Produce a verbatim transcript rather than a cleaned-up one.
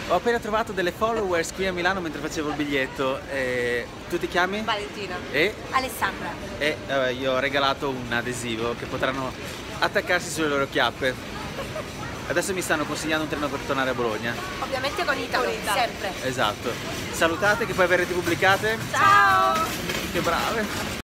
Ho appena trovato delle followers qui a Milano mentre facevo il biglietto. E... tu ti chiami? Valentina. E? Alessandra. E eh, io ho regalato un adesivo che potranno attaccarsi sulle loro chiappe. Adesso mi stanno consigliando un treno per tornare a Bologna. Ovviamente con Italo, sempre. Esatto. Salutate che poi verrete pubblicate. Ciao! Che brave!